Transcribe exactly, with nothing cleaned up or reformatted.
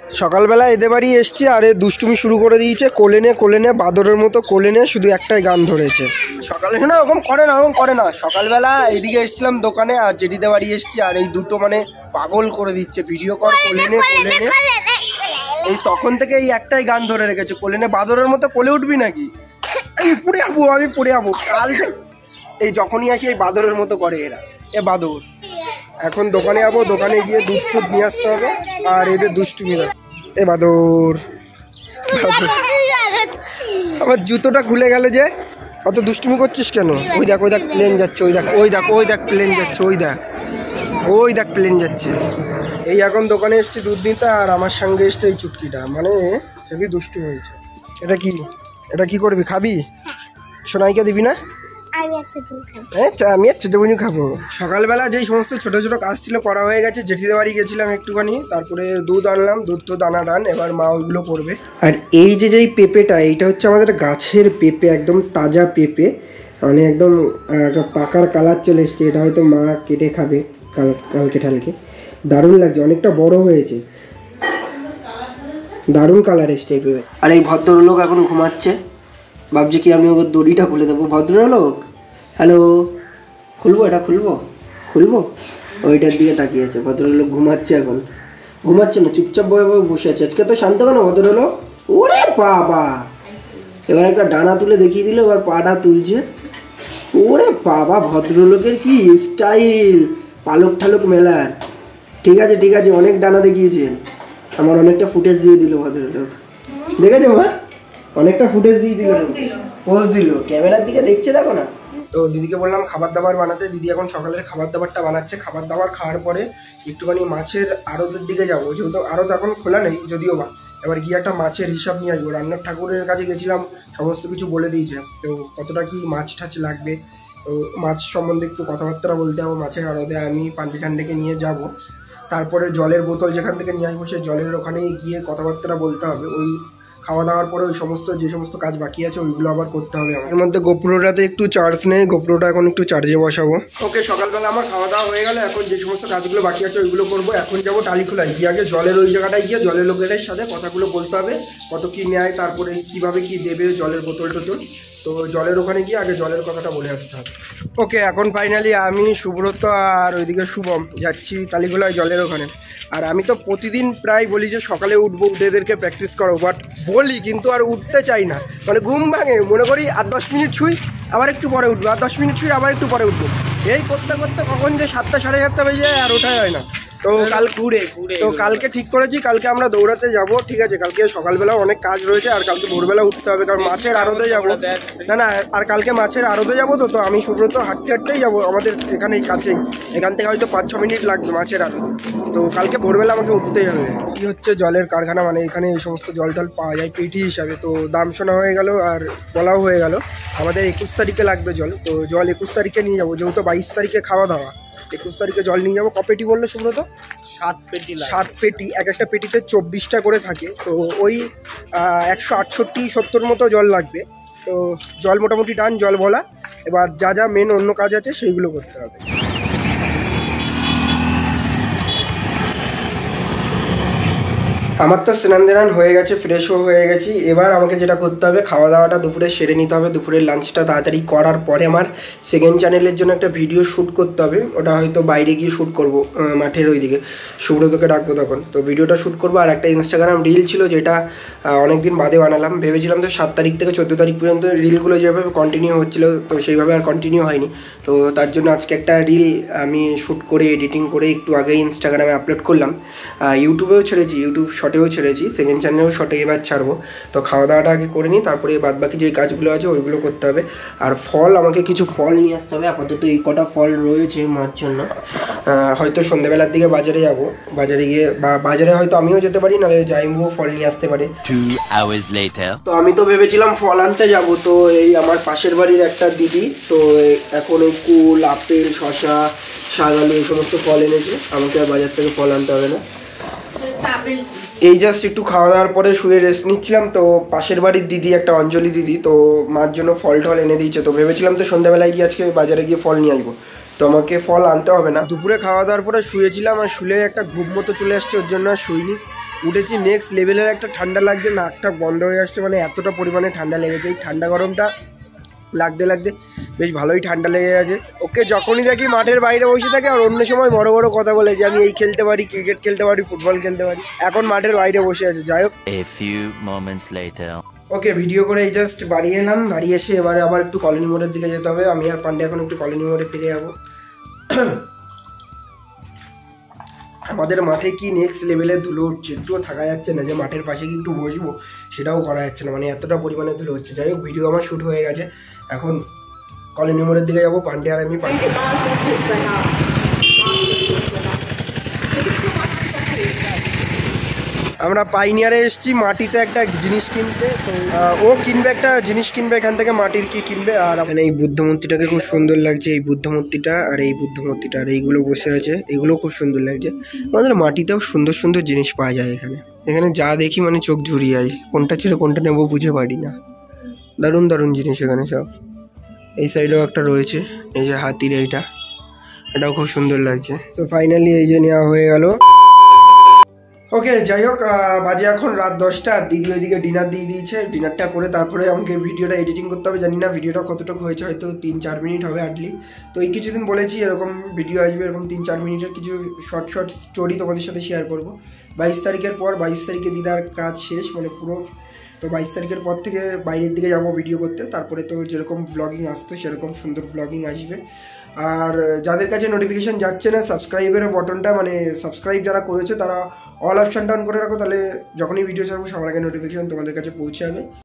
সকালবেলা এদের বাড়ি এসছি আর এ দুষ্টুমি শুরু করে দিয়েছে, কোলে নে কোলে নে বাদরের মতো কোলে নে, শুধু একটাই গান ধরেছে। সকালে না ওরকম করে না ওরকম করে না সকালবেলা এইদিকে এসছিলাম দোকানে আর জেঠিদের বাড়ি এসছি আর এই দুটো মানে পাগল করে দিচ্ছে, ভিডিও কর কোলে নে কোলে নে। এই তখন থেকে এই একটাই গান ধরে রেখেছে, কোলে নে বাদরের মতো কোলে উঠবি নাকি, এই পড়ে যাবো আমি পড়ে যাবো কাল। এই যখনই আসি এই বাদরের মতো করে এরা, এ বাদর। এখন দোকানে যাবো, দোকানে গিয়ে দুধ টুধ নিয়ে আসতে হবে আর এদের দুষ্টুমি না। এ বাদর আমার জুতোটা খুলে গেল যে, অত দুষ্টুমি করছিস কেন? ওই দেখ ওই দেখ প্লেন যাচ্ছে, ওই দেখ ওই দেখ ওই দেখ প্লেন যাচ্ছে, ওই দেখ ওই দেখ প্লেন যাচ্ছে। এই এখন দোকানে এসছি দুধ নিতে আর আমার সঙ্গে এসছে এই চুটকিটা, মানে হেবি দুষ্টু হয়েছে। এটা কি এটা কি করবি, খাবি? সোনাইকে দিবি না? আমি আর ছোটো বনি খাবো। সকালবেলা যেই সমস্ত ছোট ছোট কাজ ছিল করা হয়ে গেছে, জেঠিদের বাড়ি গেছিলাম একটুখানি, তারপরে দুধ আনলাম, দুধ তো দানা ডান, এবার মা ওইগুলো করবে। আর এই যে যেই পেঁপেটা, এইটা হচ্ছে আমাদের গাছের পেঁপে, একদম তাজা পেঁপে, মানে একদম একটা পাকার কালার চলে এসছে। এটা হয়তো মা কেটে খাবে কাল কালকে ঠালকে। দারুণ লাগছে, অনেকটা বড় হয়েছে, দারুণ কালার এসছে এই পেঁপে। আর এই ভদ্রলোক এখন ঘুমাচ্ছে, ভাবছি কি আমি ওকে দড়িটা খুলে দেবো। ভদ্রলোক হ্যালো, খুলবো এটা খুলবো খুলবো ওইটার দিকে তাকিয়েছে। ভদ্রলোক ঘুমাচ্ছে, এখন ঘুমাচ্ছে না, চুপচাপ বয়ে বয়ে বসে আছে। আজকে তো শান্ত কেন ভদ্রলোক? ওরে বাবা, এবার একটা ডানা তুলে দেখিয়ে দিল, এবার পাটা তুলছে। ওরে বাবা, ভদ্রলোকের কি স্টাইল, পালক ঠালক মেলার। ঠিক আছে ঠিক আছে, অনেক ডানা দেখিয়েছেন, আমার অনেকটা ফুটেজ দিয়ে দিল ভদ্রলোক। দেখেছো মা, অনেকটা ফুটেজ দিয়ে দিল, পোজ দিল, ক্যামেরার দিকে দেখছে, দেখো না। তো দিদিকে বললাম খাবার দাবার বানাতে, দিদি এখন সকালের খাবার দাবারটা বানাচ্ছে। খাবার দাবার খাওয়ার পরে একটুখানি মাছের আড়তের দিকে যাবো, যেহেতু আড়ত এখন খোলা নেই যদিও বা, এবার গিয়ে একটা মাছের হিসাব নিয়ে আসবো। রান্নার ঠাকুরের কাছে গেছিলাম, সমস্ত কিছু বলে দিয়েছে, তো কতটা কি মাছ টাছ লাগবে, তো মাছ সম্বন্ধে একটু কথাবার্তা বলতে হবে। মাছের আড়তে আমি পান্ডি ঠান্ডেকে নিয়ে যাব, তারপরে জলের বোতল যেখান থেকে নিয়ে আসবো সেই জলের ওখানে গিয়ে কথাবার্তা বলতে হবে। ওই খাওয়া দাওয়ার পরে ওই সমস্ত যে সমস্ত কাজ বাকি আছে ওইগুলো আবার করতে হবে। এর মধ্যে গোপ্রোটাতে একটু চার্জ নেই, গোপ্রোটা এখন একটু চার্জে বসাবো। ওকে, সকালবেলা আমার খাওয়া দাওয়া হয়ে গেল, এখন যে সমস্ত কাজগুলো বাকি আছে ওইগুলো করবো। এখন যাবো টালিখোলায়, গিয়ে আগে জলের ওই জায়গাটায় গিয়ে জলের লোকেদের সাথে কথাগুলো বলতে হবে, কত কী নেয়, তারপরে কীভাবে কী দেবে জলের বোতল টোতল। তো জলের ওখানে গিয়ে আগে জলের কথাটা বলে আসতে হবে। ওকে, এখন ফাইনালি আমি সুব্রত আর ওইদিকে শুভম যাচ্ছি টালিখোলায় জলের ওখানে। আর আমি তো প্রতিদিন প্রায় বলি যে সকালে উঠবো, উঠে এদেরকে প্র্যাকটিস করো, বাট বলি কিন্তু আর উঠতে চাই না, মানে ঘুম ভাঙে, মনে করি আর দশ মিনিট ছুঁই আবার একটু পরে উঠবো, আর দশ মিনিট ছুঁই আবার একটু পরে উঠবো, এই করতে করতে কখন যে সাতটা সাড়ে সাতটা বেজে যায় আর ওঠাই হয় না। তো কাল ঘুরে ঘুরে তো কালকে ঠিক করেছি কালকে আমরা দৌড়াতে যাব, ঠিক আছে? কালকে সকালবেলা অনেক কাজ রয়েছে আর কালকে ভোরবেলা উঠতে হবে, কারণ মাছের আড়তে যাবো। না না আর কালকে মাছের আড়তে যাবো, তো তো আমি সুব্রত হাঁটতে হাঁটতেই যাবো, আমাদের এখানেই কাছেই, এখান থেকে হয়তো পাঁচ ছ মিনিট লাগবে মাছের আড়তে। তো কালকে ভোরবেলা আমাকে উঠতেই হবে। কি হচ্ছে জলের কারখানা, মানে এখানে এই সমস্ত জল টল পাওয়া যায় পেটি হিসাবে। তো দাম শোনা হয়ে গেল আর বলাও হয়ে গেল, আমাদের একুশ তারিখে লাগবে জল। তো জল একুশ তারিখে নিয়ে যাবো, যেহেতু বাইশ তারিখে খাওয়া দাওয়া, একুশ তারিখে জল নিয়ে যাবো। ক পেটি বললো সুব্রত? সাত পেটি সাত পেটি এক একটা পেটিতে চব্বিশটা করে থাকে, তো ওই একশো আটষট্টি সত্তর মতো জল লাগবে। তো জল মোটামুটি ডান, জল ভোলা। এবার যা যা মেন অন্য কাজ আছে সেইগুলো করতে হবে। আমার তো স্নান ধান হয়ে গেছে, ফ্রেশও হয়ে গেছি। এবার আমাকে যেটা করতে হবে, খাওয়া দাওয়াটা দুপুরে সেরে নিতে হবে। দুপুরের লাঞ্চটা তাড়াতাড়ি করার পরে আমার সেকেন্ড চ্যানেলের জন্য একটা ভিডিও শ্যুট করতে হবে, ওটা হয়তো বাইরে গিয়ে শ্যুট করবো, মাঠের ওইদিকে সুব্রতকে ডাকবো তখন। তো ভিডিওটা শ্যুট করবো। আর একটা ইনস্টাগ্রাম রিল ছিল যেটা অনেকদিন বাদে বানালাম, ভেবেছিলাম তো সাত তারিখ থেকে চোদ্দো তারিখ পর্যন্ত রিলগুলো যেভাবে কন্টিনিউ হচ্ছিলো, তো সেইভাবে আর কন্টিনিউ হয়নি। তো তার জন্য আজকে একটা রিল আমি শ্যুট করে এডিটিং করে একটু আগে ইনস্টাগ্রামে আপলোড করলাম, ইউটিউবেও ছেড়েছি, ইউটিউব শর্টেও ছেড়েছি, সেকেন্ড চ্যানেলেও শর্টে এবার ছাড়বো। তো খাওয়া দাওয়াটা আগে করে নিই, তারপরে বাদ বাকি যে কাজগুলো আছে ওইগুলো করতে হবে। আর ফল, আমাকে কিছু ফল নিয়ে আসতে হবে। আপাতত এই কটা ফল রয়েছে মার জন্য, হয়তো সন্ধ্যেবেলার দিকে বাজারে যাব, বাজারে গিয়ে বা বাজারে হয়তো আমিও যেতে পারি, নাহলে যাইবো ফল নিয়ে আসতে পারে। তো আমি তো ভেবেছিলাম ফল আনতে যাব, তো এই আমার পাশের বাড়ির একটা দিদি তো এখন ওই কুল, আপেল, শশা, শাকালু এই সমস্ত ফল এনেছে, আমাকে আর বাজার থেকে ফল আনতে হবে না। এই জাস্ট একটু খাওয়া দাওয়ার পরে শুয়ে রেস্ট নিচ্ছিলাম, তো পাশের বাড়ির দিদি একটা অঞ্জলি দিদি তো মার জন্য ফল টল এনে দিয়েছে। তো ভেবেছিলাম তো সন্ধ্যাবেলায় গিয়ে আজকে বাজারে গিয়ে ফল নিয়ে আসবো, তো আমাকে ফল আনতে হবে না। দুপুরে খাওয়া দাওয়ার পরে শুয়েছিলাম আর শুলে একটা ঘুম মতো চলে আসছে, ওর জন্য আর শুইনি। উঠেছি, নেক্সট লেভেলের একটা ঠান্ডা লাগছে, নাকটা বন্ধ হয়ে আসছে, মানে এতটা পরিমাণে ঠান্ডা লেগেছে। এই ঠান্ডা গরমটা লাগতে লাগতে বেশ ভালোই ঠান্ডা লেগে গেছে। ওকে যখনই দেখি মাঠের বাইরে বসে থাকে আর অন্য সময় বড় বড় কথা বলে যে আমি এই খেলতে পারি, ক্রিকেট খেলতে পারি, ফুটবল খেলতে পারি, এখন মাঠের বাইরে বসে আছে। যাই হোক, A few moments later. Okay video করে এই জাস্ট বাড়ি এলাম, বাড়ি এসে এবারে আবার একটু কলোনি মোড়ের দিকে যেতে হবে। আমি আর পান্ডে এখন একটু কলোনি মোড়ের দিকে যাবো। আমাদের মাঠে কি নেক্সট লেভেলে ধুলো উঠছে, একটুও থাকা যাচ্ছে না যে মাঠের পাশে কি একটু বসবো, সেটাও করা যাচ্ছে না, মানে এতটা পরিমাণে ধুলো হচ্ছে। যাই হোক, ভিডিও আমার শ্যুট হয়ে গেছে, এখন কলোনি মোড়ের দিকে যাবো। পান্ডে আর আমি পান্ডে আমরা পাইনিয়ারে এসেছি মাটিতে একটা জিনিস কিনতে। তো ও কিনবে একটা জিনিস কিনবে এখান থেকে, মাটির কি কিনবে। আর এখানে এই বুদ্ধ মূর্তিটাকে খুব সুন্দর লাগছে, এই বুদ্ধ মূর্তিটা আর এই বুদ্ধ মূর্তিটা আর এইগুলো বসে আছে, এগুলো খুব সুন্দর লাগছে। আমাদের মাটিতেও সুন্দর সুন্দর জিনিস পাওয়া যায় এখানে। এখানে যা দেখি মানে চোখ ঝুরিয়ে যায়, কোনটা ছেড়ে কোনটা নেবো বুঝে পারি না। দারুণ দারুণ জিনিস এখানে সব। এই সাইডেও একটা রয়েছে, এই যে হাতির এইটা, এটাও খুব সুন্দর লাগছে। তো ফাইনালি এই যে নেওয়া হয়ে গেল। ওকে যাই হোক, বাজে এখন রাত দশটা, আর দিদি ওইদিকে ডিনার দিয়ে দিয়েছে। ডিনারটা করে তারপরে আমাকে ভিডিওটা এডিটিং করতে হবে। জানি না ভিডিওটা কতটুকু হয়েছে, হয়তো তিন চার মিনিট হবে আটলি। তো এই কিছুদিন বলেছি এরকম ভিডিও আসবে, এরকম তিন চার মিনিটের কিছু শর্ট শর্ট স্টোরি তোমাদের সাথে শেয়ার করবো। বাইশ তারিখের পর, বাইশ তারিখে দিদার কাজ শেষ মানে পুরো। তো বাইশ তারিখের পর থেকে বাইরের দিকে যাবো ভিডিও করতে, তারপরে তো যেরকম ব্লগিং আসতো সেরকম সুন্দর ব্লগিং আসবে। আর যাদের কাছে নোটিফিকেশান যাচ্ছে না, সাবস্ক্রাইবের বটনটা মানে সাবস্ক্রাইব যারা করেছে তারা অল অপশানটা অন করে রাখো, তাহলে যখনই ভিডিও ছাড়বো সবার আগে নোটিফিকেশান তোমাদের কাছে পৌঁছে যাবে।